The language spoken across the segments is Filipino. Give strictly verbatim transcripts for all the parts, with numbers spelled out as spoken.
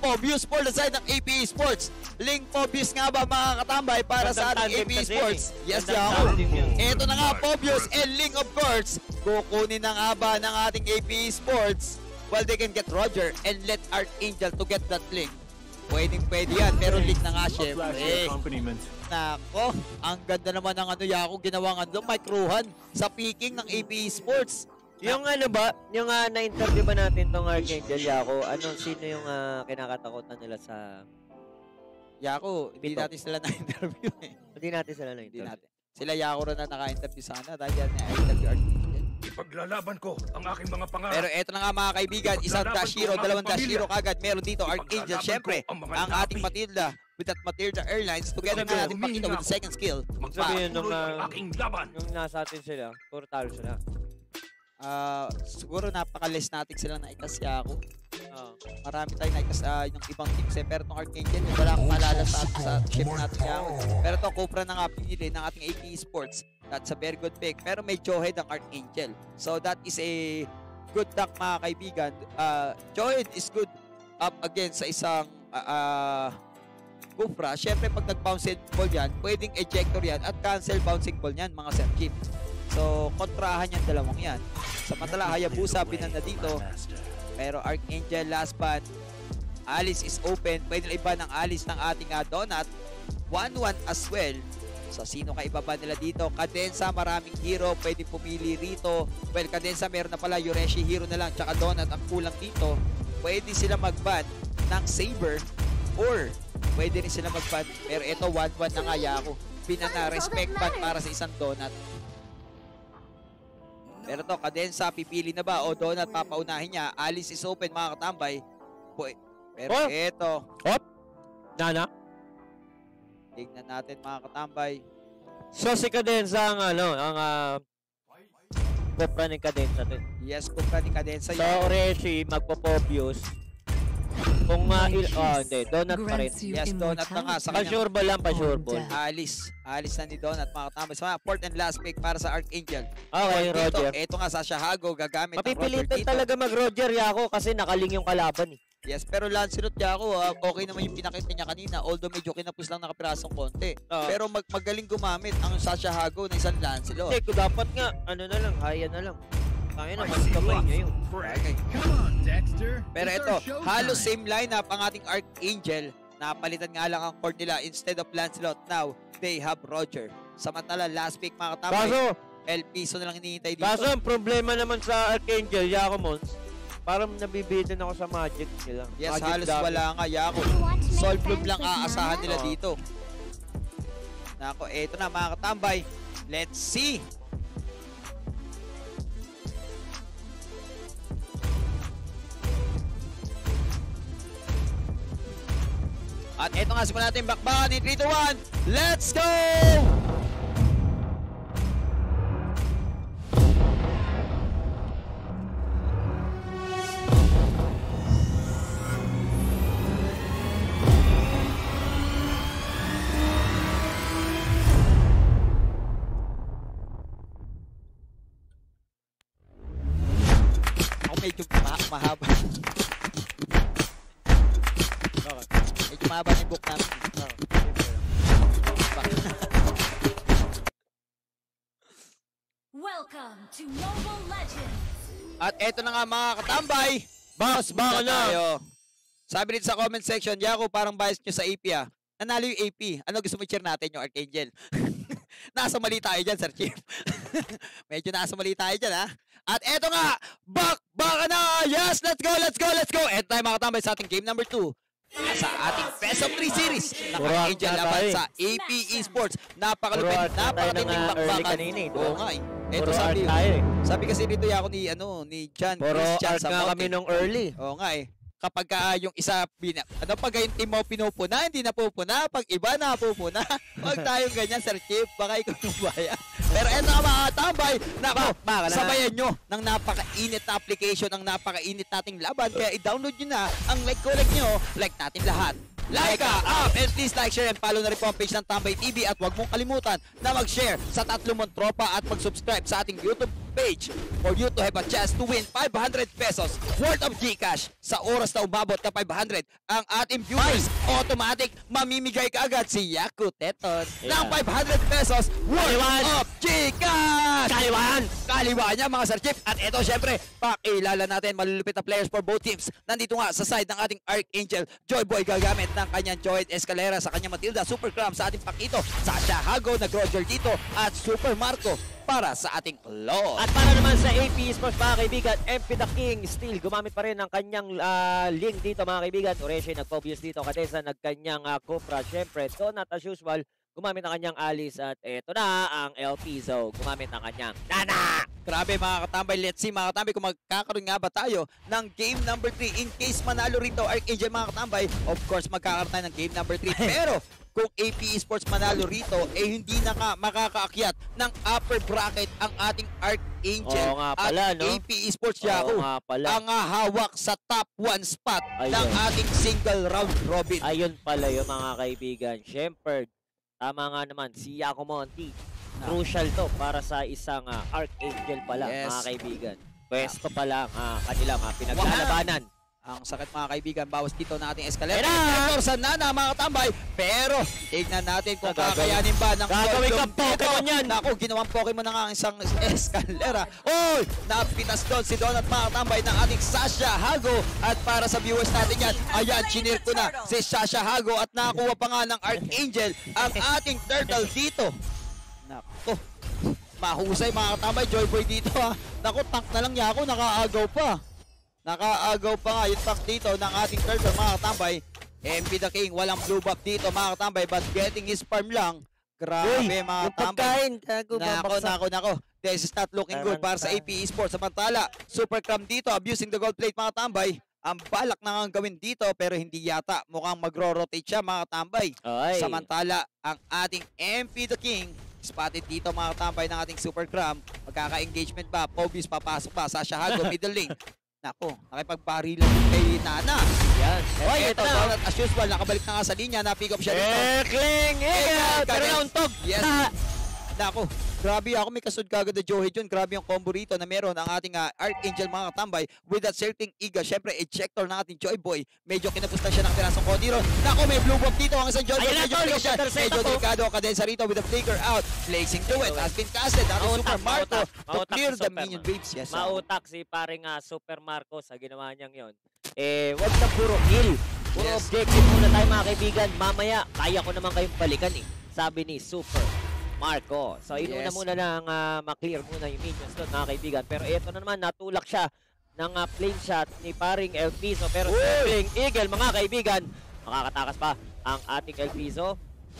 Pobius for the side ng A P Esports. Link Pobius nga ba mga katambay para sa ating A P Esports? Yes, Yako. Ito na nga Pobius and Link of course. Kukunin na nga ba ng ating A P Esports? Well, they can get Roger and let Arkangel to get that Link. Pwedeng pwede yan, pero Link na nga syempre. Nako, ang ganda naman ng ano Yako, ginawang ano, microhan sa picking ng A P Esports. Yung ano ba, yung uh, na-interview ba natin tong Arkangel, Yako, ano, sino yung uh, kinakatakutan nila sa... Yako, hindi natin sila na-interview eh. Hindi natin sila na-interview. Natin. Sila Yako rin na naka-interview sana dahil yan na-interview Arkangel. Ipaglalaban ko ang aking mga pangarap. Pero eto na nga mga kaibigan, isang dash hero, dalawang dash hero kagad. Meron dito Arkangel, syempre, ang ating Matilda with that Matilda Airlines. Together na natin makita with the second skill. Sabihin nung, uh, aking laban. nung nasa atin sila, puro talo sila. Uh, siguro napaka-less natin silang naikasya ako. Uh, Marami tayong naikas uh, yung ibang teams eh. Pero itong Arkangel, wala akong malala sa, sa ship natin ako. Pero ito, Cobra na nga pinili ng ating A P Esports. That's a very good pick. Pero may Johead ang Arkangel. So that is a good duck mga kaibigan. Uh, Johead is good up against sa isang uh, uh, Cobra. Siyempre pag nag-bounce ball yan, pwedeng ejector yan at cancel bouncing ball yan mga Sir Chip. So kontrahan yan dalawang yan. Samantala Hayabusa binanda dito. Pero Arkangel last ban. Alice is open. Pwede na iba ng Alice ng ating uh, Donut. one one as well. So sino ka ibaba nila dito? Cadenza, maraming hero. Pwede pumili rito. Well, Cadenza meron na pala. Yureshi hero na lang. Tsaka Donut ang kulang dito. Pwede sila mag-ban ng Saber. Or pwede rin sila mag-ban. Pero ito one one na nga Yako. Pinana respect ban para sa isang Donut. Pero to, Cadenza, pipili na ba? O Donut, papaunahin niya. Alice is open, mga katambay. Pero oh. Ito. Hop! Nana? Tignan natin, mga katambay. So, si Cadenza ang ano, ang uh, Kupra ni Cadenza. Yes, Kupra ni Cadenza. So, Reshi, magpo-Pobius. Kung uh, il oh, hindi, Donut pa rin. Yes, Donut na nga. Sa pa-sure ball lang, pa-sure ball. Alice. Alice na ni Donut, mga katambay. So, fourth and last pick para sa Arkangel. Okay, dito, Roger. Ito nga sa Shahago, gagamit ng Roger dito. Mapipilitan talaga mag-Roger Yako kasi nakaling yung kalaban eh. Yes, pero Lancelot Yako, uh, okay naman yung pinakita niya kanina. Although medyo kinapos lang nakapirasong konti. Uh, pero mag magaling gumamit ang Sasha Hago na isang Lancelot. Hindi, dapat nga, ano na lang, haya na lang. Kaya na, mas kamay niya yun. Okay. Pero ito, halos same lineup ang ating Arkangel. Napalitan nga lang ang core nila. Instead of Lancelot, now they have Roger. Samantala, last pick mga katambay. Kaso, El Piso na lang hinihintay dito. Kaso, ang problema naman sa Arkangel, Yako Mons, parang nabibitin ako sa magic nila. Yes, magic halos dami. wala nga Yako. Soul Bloom lang aasahan nila dito. Nako, eto na mga katambay. Let's see. At eto nga, simulan natin bakbakan in three, two, one. Let's go! Medyo ma mahaba. Medyo mahaba yung book namin. Welcome to Mobile Legends. At eto na nga mga katambay. Boss, baka na tayo. Sabi rin sa comment section, Yako, parang bias nyo sa A P ah. Nanalo yung A P. Ano gusto mo i-cheer natin yung Arkangel? Nasa mali tayo dyan, Sir Chief. Medyo nasa mali tayo dyan, ha? At eto nga, bak, baka na! Yes, let's go, let's go, let's go! Eto tayo mga katambay sa ating game number two. Sa ating Best of three series. Naka-Angel laban sa A P Esports. Napakalupit, napakatinding bakbakan. Oo nga eh. Eto sabi, sabi kasi dito ako ni, ano, ni John Christian sa Puro kami nung early. Oo nga eh. Kapag uh, yung isa, bina, ano pag yung team mo pinupuna, hindi napupuna. Pag iba napupuna. Huwag tayong ganyan, Sir Chief. Baka ikaw yung baya. Pero eto nga mga tambay, nako, sabayan nyo ng napaka-init na application, ang napaka-init nating laban. Kaya i-download nyo na ang like-collect nyo. Like natin lahat. Like ka up and please like, share and follow na rin po ang page ng Tambay T V at huwag mong kalimutan na mag-share sa tatlo mong tropa at mag-subscribe sa ating YouTube page for you to have a chance to win five hundred pesos worth of Gcash. Sa oras na umabot ka five hundred, ang ating viewers, automatic mamimigay ka agad si Yaku Teton Yeah. ng five hundred pesos worth Kaliwan. of Gcash! Kaliwan! Kaliwa niya mga Sir Chief. At ito syempre, pakilala natin malulupit na players for both teams. Nandito nga sa side ng ating Arkangel, Joyboy gagamit ng kanyang Joyd Escalera sa kanyang Matilda, Super Cram sa ating Pakito, Sasha Hago, nag-Roger dito, at Super Marco para sa ating Lord. At para naman sa A P Esports mga kaibigan, M P the King still gumamit pa rin ng kanyang uh, link dito mga kaibigan. Oreshe nag-focus dito, Kadesa nagkanyang uh, Cupra. Siyempre, Donut as usual, gumamit ng kanyang Alice. At eto na ang L P So, gumamit ng kanyang Nana! Grabe mga katambay, let's see mga katambay kung magkakaroon nga ba tayo ng game number three. In case manalo rito Arkangel mga katambay, of course magkakaroon tayo ng game number three. Pero kung A P Esports manalo rito, eh hindi na ka makakaakyat ng upper bracket ang ating Arkangel. Oo nga pala, at no? A P Esports Yahoo Oo nga pala. ang uh, hawak sa top one spot Ayun. ng ating single round robin. Ayun pala yung mga kaibigan. Siyempre, tama nga naman, si Yaku Monty. Crucial to para sa isang uh, Arkangel pala, Yes. mga kaibigan. Pwesto pa lang uh, kanilang uh, pinaglalabanan. Ang sakit mga kaibigan, bawas dito na ating Escalera. Ayan na! Vector sa Nana mga katambay. Pero tignan natin kung Gagawin- kakayanin ba ng Gagawin Goldblum kang Pokemon dito. yan! Naku, ginawang Pokemon na nga ang isang Escalera. Oy! Napitas doon si Donut mga katambay ng ating Sasha Hago. At para sa viewers natin yan, ayan, chinir ko na si Sasha Hago at nakakuha pa nga ng Arkangel ang ating turtle dito. Naku, mahusay mga katambay. Joyboy dito ha. Naku, tank na lang niya ako, nakaagaw pa. Nakaagaw pa nga yung tank dito ng ating turtle mga katambay. M P the King, walang blue buff dito mga katambay, but getting his farm lang. Grabe Uy, mga yung katambay. pagkain, tago, Nako, babaksak. nako, nako. This is not looking good para sa A P Esports. Samantala, Super Cram dito, abusing the gold plate mga tambay. Ang balak na nga gawin dito pero hindi yata. Mukhang magro-rotate siya mga tambay. Ay. Samantala, ang ating M P the King, spotted dito mga tambay ng ating Super Cram. Magkaka-engagement ba? Pobius papasok pa. Sasha Hago, middle lane. Nako, nakipagpari lang kay Nana. Yan. Oy, Ito ito na. Donut as usual, nakabalik na nga sa linya, na-pick up siya dito. Ekling! Eagle! Pero nauntog! Yes. Nako, grabe ako, may kasud kagad na Joey Jun. Grabe yung combo rito na meron ang ating uh, Arkangel mga katambay with that certain Iga. Syempre, ejector ng ating Joy Boy. Medyo kinapusta siya ng pirasong Kodiro. Nako, may blue buff dito ang isang Joy Boy. Ayun na, Medyo tol, flick siya. yung Medyo po. delikado ang kadensa rito with the flicker out. Placing to it. Has been casted. Ating Mautak, Super Marco mautak. to Mautak clear si the Super minion Marco. waves. Yes, sir. Mautak si paring uh, Super Marco sa ginawa niyang yon. Eh, wag na puro kill. Puro Yes. objective muna tayo mga kaibigan. Mamaya, kaya ko naman kayong balikan eh. Sabi ni Super Marco. So, inuna Yes. muna lang uh, maklear muna yung minions doon mga kaibigan. Pero ito na naman, natulak siya ng uh, plane shot ni paring El Piso. Pero Sterling Eagle mga kaibigan, makakatakas pa ang ating El Piso.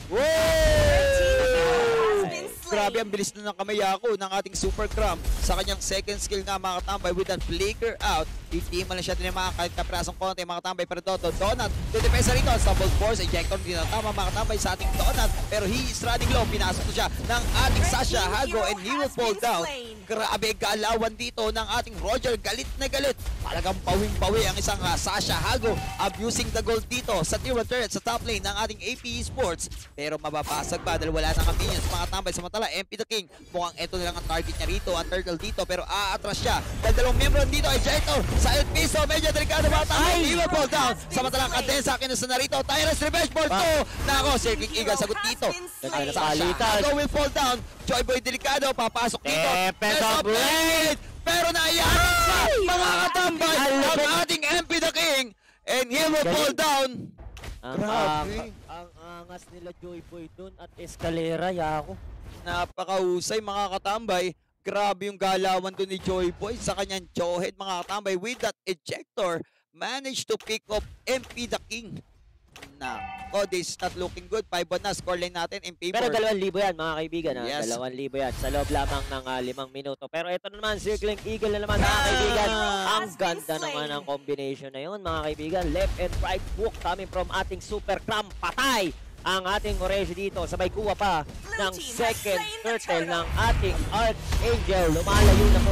Grabe ang bilis na ng kamay ako ng ating Super Cram sa kanyang second skill nga mga katambay with that flicker out. Itiman na siya din yung mga kahit kaprasong konti mga katambay. Pero Dodo, Donut, didepesa rito. Stumble force, ejector, hindi na tama mga katambay sa ating Donut. Pero he is running low. Pinasok na siya ng ating Sasha Hago and he will fall down. Grabe galawan dito ng ating Roger. Galit na galit. Talagang pawing-pawi ang isang uh, Sasha Hago. Abusing the gold dito sa tier one turret sa top lane ng ating A P Esports. Pero mababasag pa dahil wala nang minions mga katambay. Samantala, M P the King, mukhang ito na lang ang target niya rito, ang turtle dito, pero aatras siya. Dahil dalawang membro dito, ejector sa El Piso, medyo delikado mga tambay, he will fall down. Samantala, kadensa, kinusa na rito, Tyrus Revenge Ball two. Nako, Circling Eagle, sagot dito. Ganda ng Sasha palitan. Hago will fall down. Joy Boy delikado, papasok dito. Tempest There's of a blade! Pero naiyaran sa mga katambay ang ating M P the King, and he will fall down. Ang, Grabe. ang, ang angas nila Joy Boy dun at Escalera, yako. Napakahusay mga katambay. Grabe yung galawan doon ni Joy Boy sa kanyang jawhead mga katambay with that ejector. Managed to pick up M P the King. Nako, this is not looking good. five one na, scoreline natin in favor. Pero dalawang libo yan mga kaibigan. Ha? Yes. Dalawang libo yan sa loob lamang ng uh, limang minuto. Pero ito na naman, Circling Eagle na naman mga kaibigan. Ang ganda naman ng combination na yun mga kaibigan. Left and right hook coming from ating Super Cram. Patay ang ating Oreshe dito. Sabay kuha pa ng second turtle ng ating Arkangel. Lumalayo na po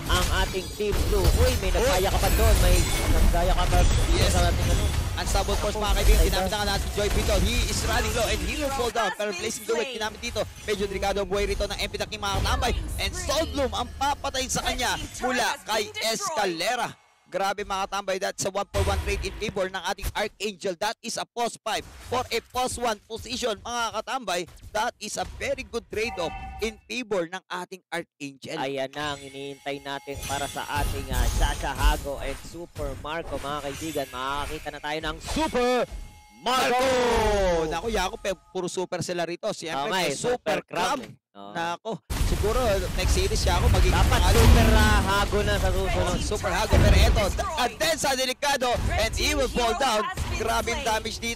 ang ating Team Blue. Uy, may nagkaya ka pa doon. May nagkaya ka pa Yes. sa ating ano. Unstoppable force mga kaibigan, ginamit na nga natin Joy Vito. He is running low and he will fall down. Pero placing the weight, ginamit dito. Medyo delikado ang buhay rito ng M P Daking mga katambay. And Soulbloom ang papatay sa kanya mula kay Escalera. Grabe mga katambay, that's a one for one trade in favor ng ating Arkangel. That is a pos five for a pos one position mga katambay. That is a very good trade-off in favor ng ating Arkangel. Ayan na ang iniintay natin para sa ating uh, Sasha Hago and Super Marco mga kaibigan. Makakakita na tayo ng Super Marco! Naku, Yako, puro super sila rito. Siyempre, Oh, may may Super Super Crab. Crab. Oh. Nako, siguro next series siya ako magiging Dapat pangalo. super uh, Hago na sa susunod. Super Hago, pero eto, and then sa delikado, and he will fall down. Grabing damage dito.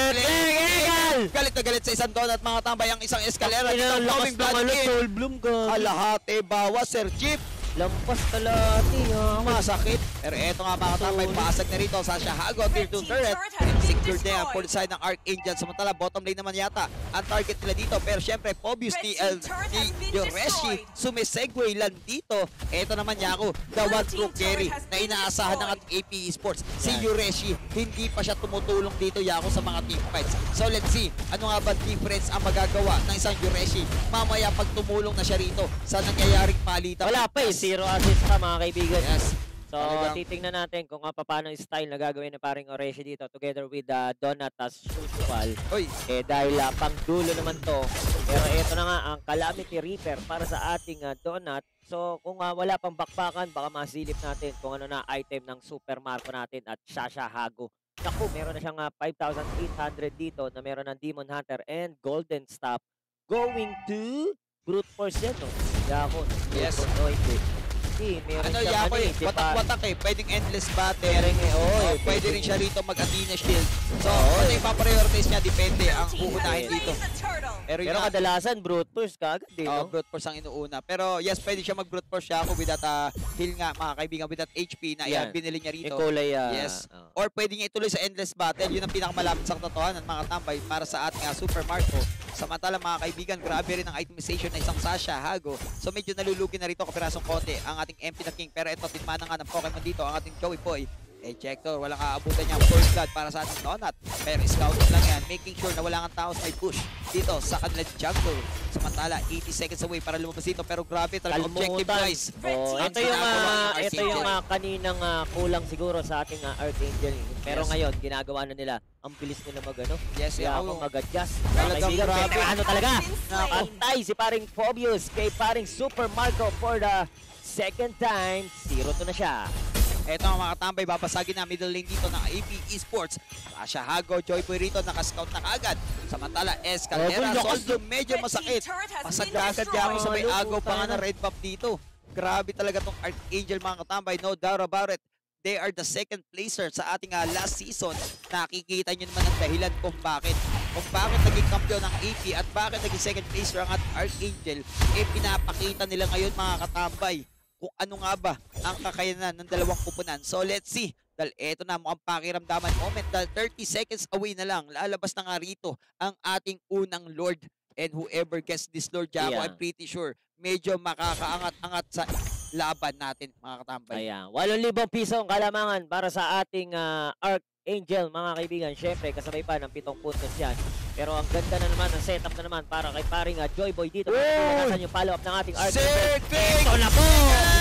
Egal! Galit na galit sa isang donut, mga tambay, ang isang eskalera. Ang Itong lakas coming blood naman ng in. Soulbloom ka. Kalahati, bawas, Sir Jeep. Lampas talati ha. Masakit. Pero eto nga mga katambay, pasag na rito sa Shahago, tier two turret. And secured na yan for the side ng Arkangel. Samantala, bottom lane naman yata ang target nila dito. Pero syempre, Pobius ni, El, ni Yoreshi, sumisegue lang dito. Eto naman Yako, the one true carry na inaasahan ng ating A P Esports. Si Yoreshi, hindi pa siya tumutulong dito Yako sa mga team fights. So let's see, ano nga ba difference ang magagawa ng isang Yoreshi mamaya pag tumulong na siya rito sa nangyayaring palitan. Wala pa eh. Zero assist pa mga kaibigan. Yes. So, Talagang- titingnan natin kung nga paano yung style na gagawin ng paring Oreshi dito together with uh, Donut as usual. Uy, Eh, dahil uh, pang dulo naman to. Pero ito na nga ang Calamity Reaper para sa ating uh, Donut. So, kung uh, wala pang bakbakan, baka masilip natin kung ano na item ng Super Marco natin at Sasha Hago. Naku, meron na siyang uh, five thousand eight hundred dito na meron ng Demon Hunter and Golden Staff going to Brute Force yan, no? Yako. Yes. No, hindi. Hindi, meron ano siyang Yako ano eh, eh, si watak-watak eh. Pwedeng endless battle. Meron eh, oo, Oh, eh, pwede rin pwede. siya rito mag-Athena Shield. So, ano yung paprioritize niya, depende ang uunahin dito. Pero Pero yun, kadalasan, brute force ka agad eh, oh, no? brute force ang inuuna. Pero yes, pwede siya mag-brute force siya ako with that uh, heal nga, mga kaibigan, with that H P na Yan. yan. binili niya rito. Yung kulay, ah, Yes. oh. Or pwede niya ituloy sa endless battle. Yun ang pinakamalapit sa katotohanan, mga tambay, para sa ating uh, Super Marco. Samantala, mga kaibigan, grabe rin ang itemization na isang Sasha Hago. So medyo nalulugi na rito kapirasong konti ang ating M P na King. Pero ito, tinmana nga ng Pokemon dito, ang ating Joey Boy. Ejector, walang aabutan niya ang first blood para sa ating Donut. Pero scouting lang yan, making sure na wala kang tao sa may push dito sa kanilang jungle. Samantala, eighty seconds away para lumabas dito. Pero grabe talaga objective Kalmutan. wise. Oh, Ang ito yung ginagawa ng ah, ito Arkangel. yung ah, kaninang ah, kulang siguro sa ating ah, Arkangel. Pero Yes. ngayon, ginagawa na nila. Ang bilis nila mag-ano. Yes, Kaya yeah, ako oo. mag-adjust. Talagang Kaibigan, grabe. pero ano talaga? Nako. Antay si paring Phobius kay paring Super Marco for the second time. Zero to na siya. Eto ang mga katambay, babasagin na middle lane dito ng A P Esports. Sasha Hago, Joy Boy rito, nakascout na kaagad. Samantala, Escalera, Oh, Soldo, medyo masakit. Pasagkasad niya ako sa may agaw pa nga ng red buff dito. Grabe talaga tong Arkangel mga katambay, no doubt about it. They are the second placer sa ating uh, last season. Nakikita nyo naman ang dahilan kung bakit. Kung bakit naging kampiyon ng A P at bakit naging second placer ang ating Arkangel, eh pinapakita nila ngayon mga katambay kung ano nga ba ang kakayanan ng dalawang kupunan. So let's see. Dahil eto na mukhang pakiramdaman moment dahil thirty seconds away na lang. Lalabas na nga rito ang ating unang Lord. And whoever gets this Lord Jaco, Yeah. I'm pretty sure medyo makakaangat-angat sa laban natin mga katambay. Ayan, walong libong piso ang kalamangan para sa ating ah, Arkangel, mga kaibigan. Siyempre, kasabay pa ng pitong puntos yan. Pero ang ganda na naman, ang setup na naman para kay paring uh, Joy Boy dito. Nasaan yung follow-up ng ating Arkangel? Ito na po!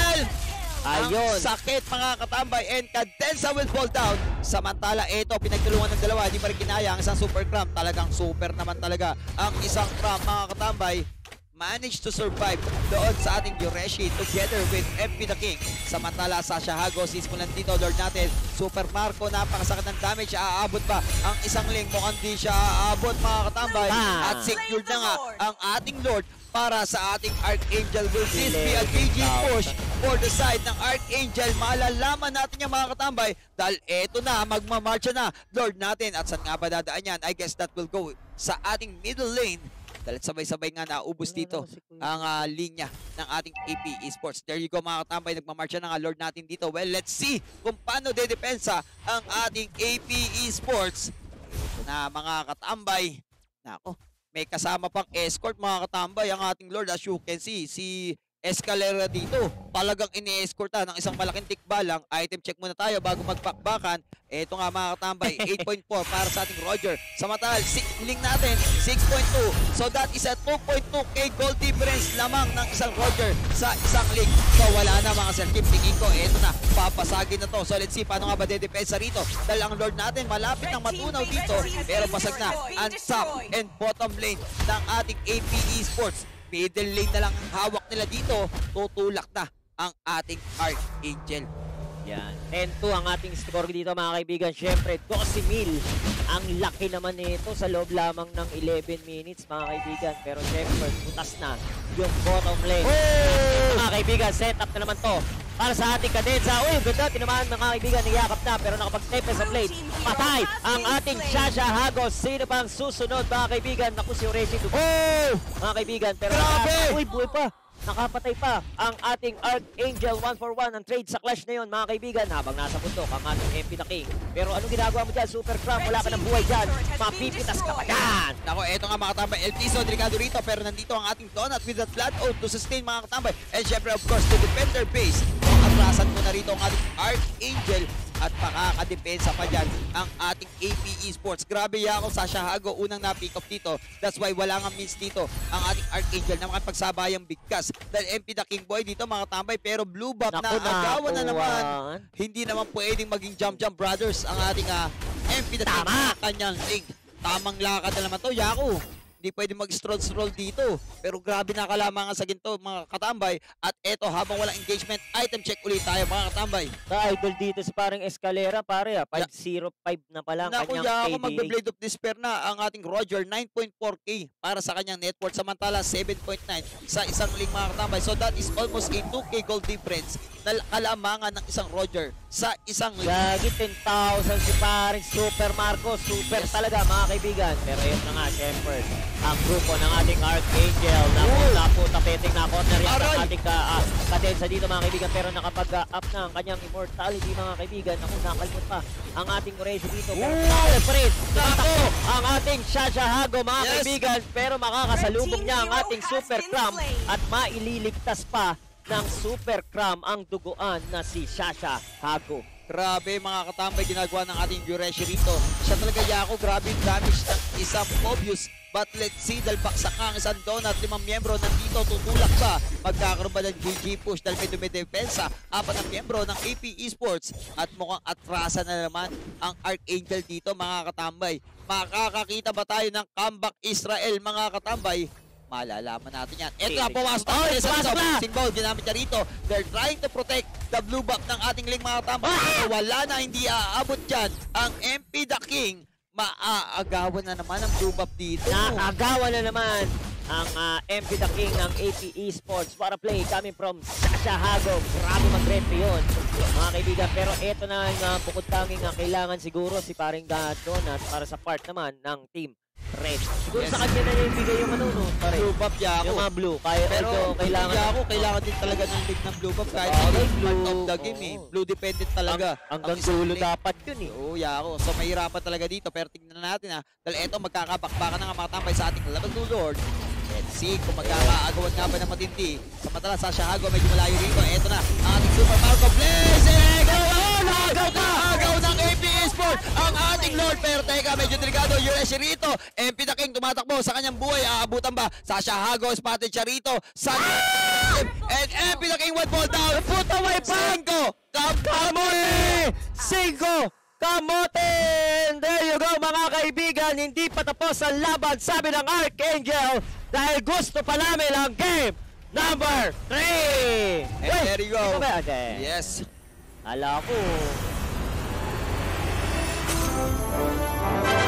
Ayun. Ang sakit mga katambay and Cadenza will fall down. Samantala ito pinagtulungan ng dalawa, hindi pa rin kinaya ang isang super cramp. Talagang super naman talaga ang isang cramp mga katambay. Managed to survive doon sa ating Yoreshi together with M P the King. Samantala sa Shahago, sisimulan dito Lord natin. Super Marco, napakasakit ng damage. Aabot ba ang isang link? Mukhang di siya aabot mga katambay. Ah. At secured na nga ang ating Lord para sa ating Arkangel. Will this be a G G push for the side ng Arkangel? Malalaman natin yung mga katambay dahil eto na, magmamarcha na Lord natin. At saan nga ba dadaan yan? I guess that will go sa ating middle lane. Dahil sabay-sabay nga naubos dito ang uh, linya ng ating A P Esports. There you go mga katambay, nagmamarcha na nga Lord natin dito. Well, let's see kung paano dedepensa ang ating A P Esports. Ito na mga katambay. Nako, may kasama pang escort mga katambay ang ating Lord. As you can see, si Escalera dito. Talagang ini-escorta ng isang malaking tikbalang. Item check muna tayo bago magpakbakan. Ito nga mga katambay, eight point four para sa ating Roger. Samantala, link natin, six point two. So that is a two point two K gold difference lamang ng isang Roger sa isang link. So wala na mga Sir Kim. Tingin ko, ito na, papasagin na to. So let's see paano nga ba dedepensa rito. Dahil ang Lord natin, malapit nang matunaw dito. Pero basag na ang top and bottom lane ng ating A P Esports. Middle lane na lang ang hawak nila dito, tutulak na ang ating Arkangel. Yan. ten two ang ating score dito mga kaibigan. Siyempre, twelve mil. Ang laki naman nito sa loob lamang ng eleven minutes mga kaibigan. Pero siyempre, butas na yung bottom lane. Oh! Mga kaibigan, set up na naman to para sa ating kadensa. Uy, ganda. Tinamaan mga kaibigan, niyakap na. Pero nakapag-tepe sa plate. Patay ang ating Shasha Hagos. Sino pang susunod mga kaibigan? Naku, si Oreshi. Oh! Mga kaibigan, pero grabe! Uy, buhay pa. Nakapatay pa ang ating Arkangel. One for one ang trade sa clash na yun mga kaibigan habang nasa bundok ang ating M P the King. Pero anong ginagawa mo dyan? Super Cramp, wala ka ng buhay dyan. Mapipitas ka pa dyan. Nako, eto nga mga katambay. El Piso, delikado rito. Pero nandito ang ating Donut with that flat out to sustain mga katambay. And syempre, of course, to defend their base. Atrasan mo na rito ang ating Arkangel. At makakadepensa pa dyan ang ating A P Esports. Grabe ako sa Shahago, unang na-pick up dito. That's why wala nga means dito ang ating Arkangel na makapagsabayang bigkas. Dahil M P the King Boy dito mga tambay, pero blue buff na agawan na naman. Hindi naman pwedeng maging jump-jump brothers ang ating uh, M P the King. Tama! Kanyang link. Tamang lakad na naman to, Yako. Hindi pwede mag-stroll-stroll dito. Pero grabe na kalamangan sa ginto mga katambay. At eto, habang walang engagement, item check ulit tayo mga katambay. Ka-idol dito sa parang Escalera pare ah. five zero five na pala ang Naku, kanyang ya, K ako D A. magbe-Blade of Despair na ang ating Roger. nine point four K para sa kanyang net worth. Samantala, seven point nine sa isang link mga katambay. So that is almost a two K gold difference na kalamangan ng isang Roger sa isang link. Lagi ten thousand si paring Super Marco. Super yes. Talaga mga kaibigan. Pero yun na nga, syempre. Ang grupo ng ating Arkangel na punta po tapeting na corner yan ang ating ka, uh, kadensa dito mga kaibigan. Pero nakapag-up na ang kanyang immortality mga kaibigan. Ako nakalmot pa ang ating Oreshi dito. Pero nakapag Nako! Ang ating Shasha Hago mga yes. kaibigan. Pero makakasalubong niya ang ating Super Cram at maililigtas pa ng Super Cram ang duguan na si Shasha Hago. Grabe mga katambay ginagawa ng ating Yureshi rito. Siya talaga Yako, grabe yung damage ng isang obvious. But let's see, dahil baksak ang isang Donut, limang miyembro nandito, tutulak ba? Magkakaroon ba ng G G push dahil may dumidepensa? Apat ang miyembro ng A P Esports at mukhang atrasa na naman ang Arkangel dito mga katambay. Makakakita ba tayo ng comeback Israel mga katambay? Malalaman natin yan. Ito na, pumasok na. Oh, pumasok na! Sinbol, ginamit niya rito. They're trying to protect the blue buff ng ating link mga katambay. Ah! Wala na, hindi aabot dyan. Ang M P the King, maaagawan na naman ang blue buff dito. Naagawan na naman ang uh, M P the King ng A P Esports para play coming from Shasha Hago. Grabe mag-repe yun mga kaibigan. Pero ito na yung uh, bukod tanging uh, kailangan siguro si paring uh, Donut para sa part naman ng team Red. Siguro yes. Sa kanya na ibigay yung ano, no? Pare. Blue buff, Yako. Yung mga blue. Kaya, pero ito, kailangan Yako, kailangan din talaga ng league ng blue buff. Kahit oh, blue, part of the game, oh. eh. Blue dependent talaga. Ang, hanggang dulo dapat yun, eh. Oo, Yako. So, mahirapan talaga dito. Pero tingnan natin, ha. Dahil ito, magkakabakbakan na nga mga tambay sa ating level two Lord. Let's see kung magkakaagawan nga ba ng matindi. Samantala, sa Shahago, medyo malayo rito. Ito na, ang ating Super Marco. Blazing! Oh, nagaw na! Agaw ng A P Esports ang ating Lord. Pero teka, medyo delikado. Yureshi rito. M P the King tumatakbo sa kanyang buhay. Aabutan ba? Sa Shahago, spotted siya rito. Sa and M P the King would fall down. Put away pa! Cinco! Kamote! Cinco! Kamote! There you go mga kaibigan. Hindi pa tapos ang laban, sabi ng Arkangel. Dahil gusto pa namin ang game number three! And Wait, there you go. Okay. Yes. Hala ko.